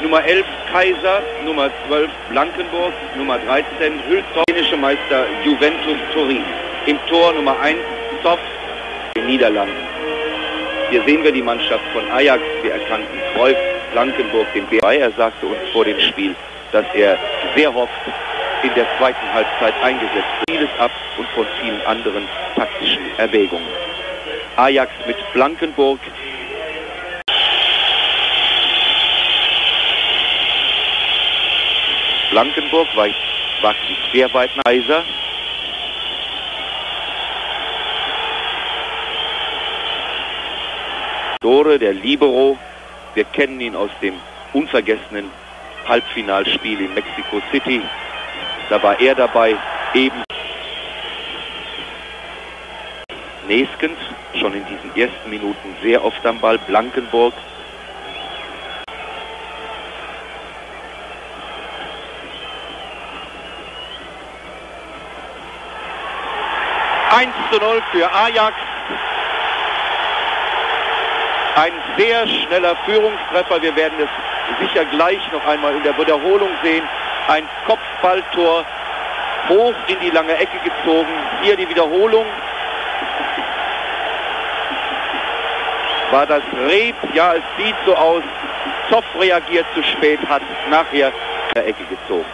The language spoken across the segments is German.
Nummer 11 Kaiser, Nummer 12 Blankenburg, Nummer 13 Hülshoff, Meister Juventus Turin. Im Tor Nummer 1 Zoff, den Niederlanden. Hier sehen wir die Mannschaft von Ajax. Wir erkannten Cruyff, Blankenburg, den Bär. Er sagte uns vor dem Spiel, dass er sehr hofft, in der zweiten Halbzeit eingesetzt wird. Vieles ab und von vielen anderen taktischen Erwägungen. Ajax mit Blankenburg. Blankenburg wagt sich sehr weit nach Kaiser. Dore, der Libero, wir kennen ihn aus dem unvergessenen Halbfinalspiel in Mexico City. Da war er dabei, eben Neeskens, schon in diesen ersten Minuten sehr oft am Ball. Blankenburg. (1:0) für Ajax. Ein sehr schneller Führungstreffer. Wir werden es sicher gleich noch einmal in der Wiederholung sehen. Ein Kopfballtor, hoch in die lange Ecke gezogen. Hier die Wiederholung. War das Reb? Ja, es sieht so aus. Zoff reagiert zu spät, hat nachher in der Ecke gezogen.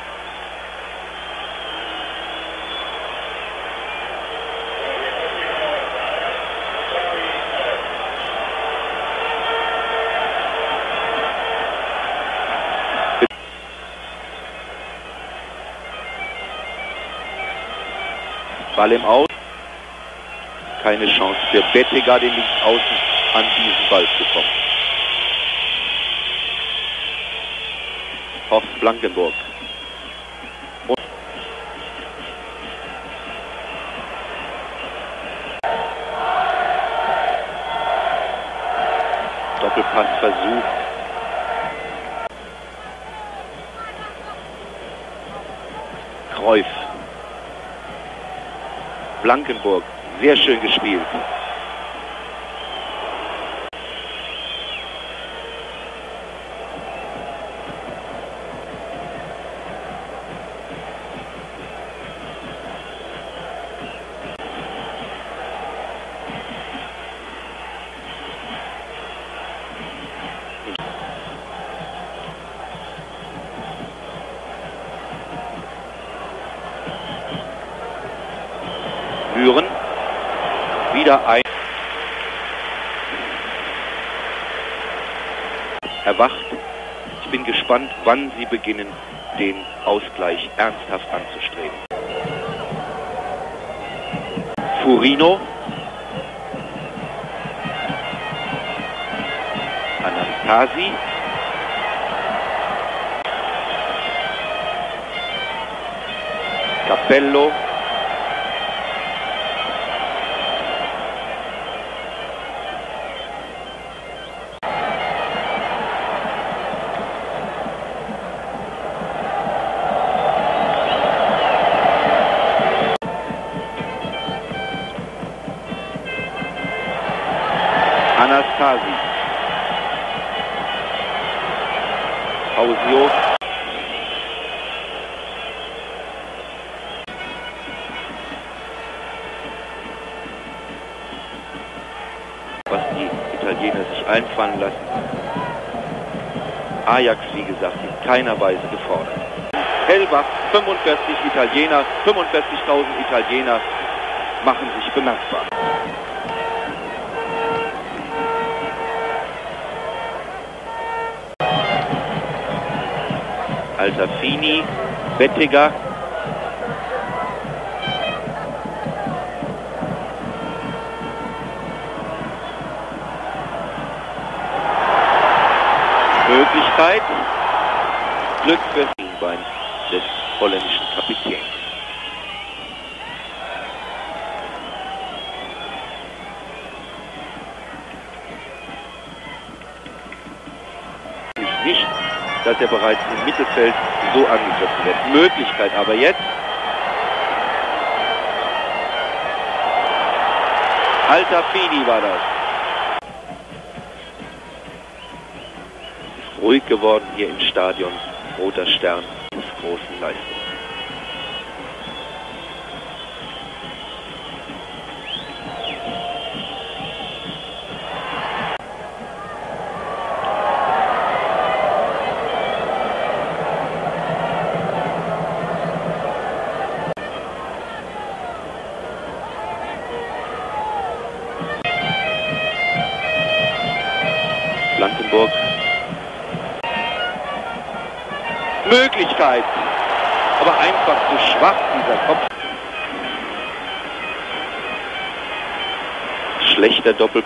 Ball im Aus. Keine Chance für Bettega, den Linksaußen, an diesen Ball zu kommen. Horst Blankenburg. Und Doppelpassversuch. Cruyff. Blankenburg, sehr schön gespielt. Büren. Wieder ein. Erwacht. Ich bin gespannt, wann sie beginnen, den Ausgleich ernsthaft anzustreben. Furino. Anastasi. Capello. Anastasi. Hausio. Was die Italiener sich einfallen lassen. Ajax, wie gesagt, in keiner Weise gefordert. Hellbach, 45 Italiener, 45.000 Italiener machen sich bemerkbar. Altafini, Bettega. Möglichkeit. Glück für das Schienbein des holländischen Kapitäns. Nicht, dass er bereits im Mittelfeld so angegriffen wird. Möglichkeit aber jetzt. Altafini war das. ruhig geworden hier im Stadion. Roter Stern mit großen Leistungen. Blankenburg. Möglichkeit, aber einfach zu schwach dieser Kopf. Schlechter Doppel.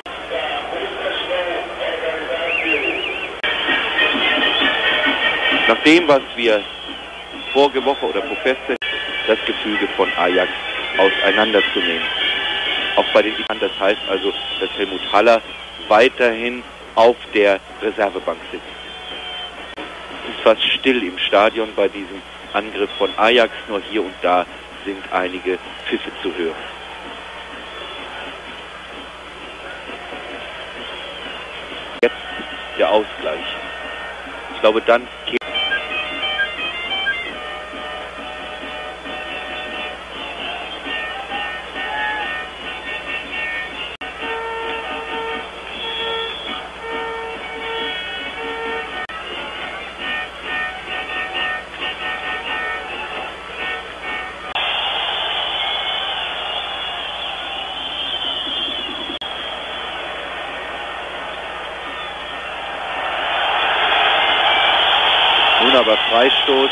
Nach dem, was wir vorige Woche oder vor Feste, das Gefüge von Ajax auseinanderzunehmen. Auch bei den Italien, das heißt also, dass Helmut Haller weiterhin auf der Reservebank sitzt. Es ist fast still im Stadion bei diesem Angriff von Ajax, nur hier und da sind einige Pfiffe zu hören. Jetzt der Ausgleich. Ich glaube, dann nun aber Freistoß.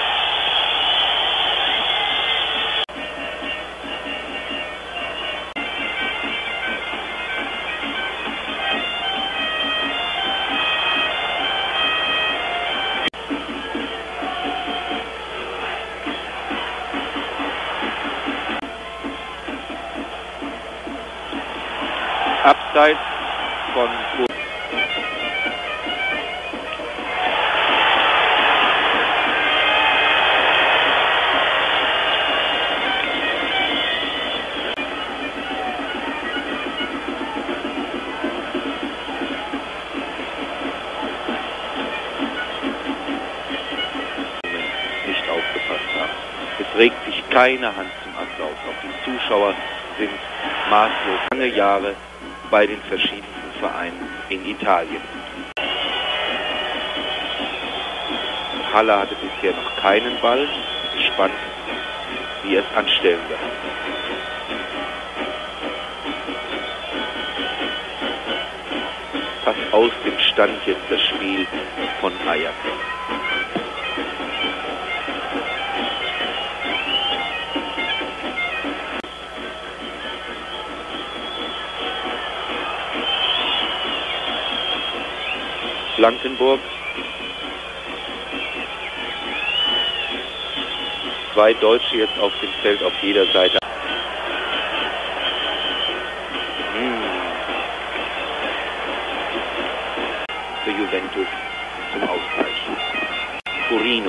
Abseits von nicht aufgepasst haben. Es regt sich keine Hand zum Applaus. Auch die Zuschauer sind maßlos lange Jahre bei den verschiedensten Vereinen in Italien. Haller hatte bisher noch keinen Ball. Gespannt, wie er es anstellen wird. Fast aus dem Stand jetzt das Spiel von Ajax. Blankenburg. Zwei Deutsche jetzt auf dem Feld auf jeder Seite. Für Juventus zum Ausgleich. Torino.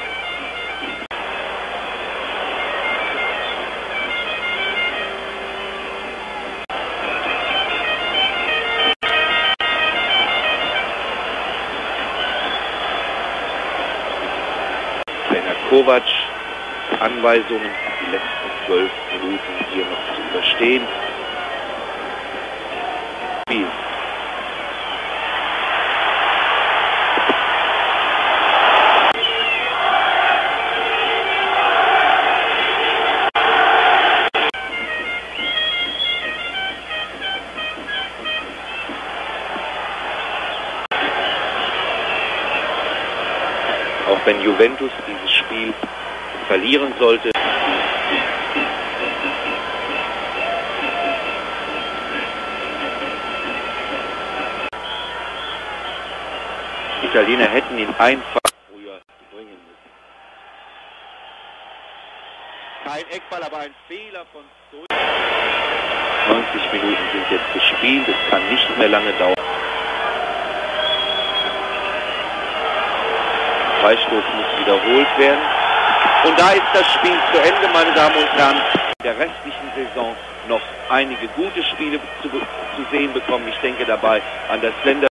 Kovac, Anweisungen, die letzten 12 Minuten hier noch zu überstehen. Spiel. Auch wenn Juventus dieses Spiel verlieren sollte. Die Italiener hätten ihn einfach früher bringen müssen. Kein Eckball, aber ein Fehler von Stoic. 90 Minuten sind jetzt gespielt, es kann nicht mehr lange dauern. Freistoß muss wiederholt werden. Und da ist das Spiel zu Ende, meine Damen und Herren. In der restlichen Saison noch einige gute Spiele zu sehen bekommen. Ich denke dabei an das